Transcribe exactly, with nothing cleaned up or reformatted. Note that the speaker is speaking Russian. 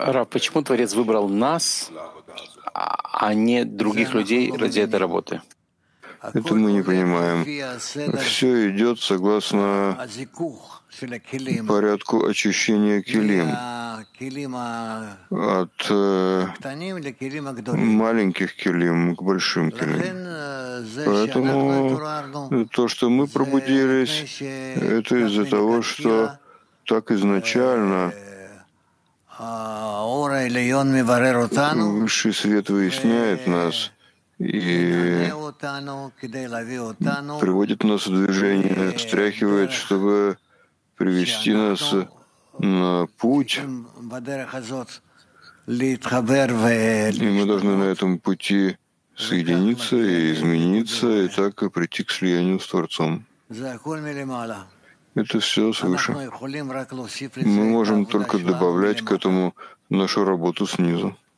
Ра, почему Творец выбрал нас, а а не других людей ради этой работы? Это мы не понимаем. Все идет согласно порядку очищения килим от э, маленьких килим к большим килим. Поэтому то, что мы пробудились, это из-за того, что так изначально высший свет выясняет нас и приводит нас в движение, встряхивает, чтобы привести нас на путь. И мы должны на этом пути соединиться и измениться, и так и прийти к слиянию с Творцом. Это все свыше. Мы можем только добавлять к этому нашу работу снизу.